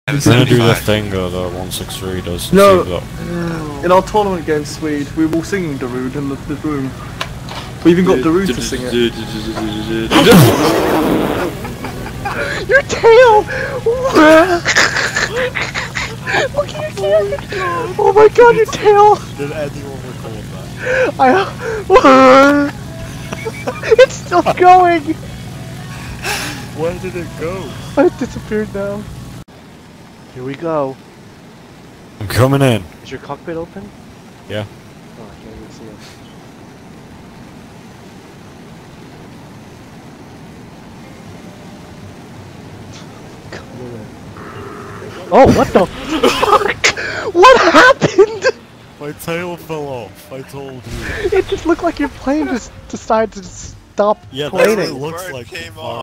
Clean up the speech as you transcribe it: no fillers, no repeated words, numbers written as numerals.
We're gonna do the thing that 163 does. No, in our tournament game, Swede, we were all singing Darude in the room. We even got Darude to sing it. Your tail! Look at your tail! Oh my god, your tail! Did anyone record that? It's still going! Where did it go? It disappeared now. Here we go. I'm coming in. Is your cockpit open? Yeah. Oh, I can't even see it. Oh, what the fuck? What happened? My tail fell off, I told you. It just looked like your plane just decided to stop yeah, planing. That's what it looks like.